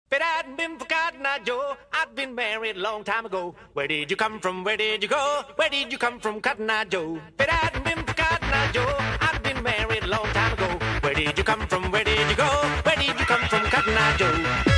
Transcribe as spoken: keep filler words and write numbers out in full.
If it hadn't been for Cotton Eye Joe, I'd been married a long time ago. Where did you come from? Where did you go? Where did you come from, Cotton Eye Joe? If it hadn't been for Cotton Eye Joe, I'd been married a long time ago. Where did you come from? Where did you go? Where did you come from, Cotton Eye Joe?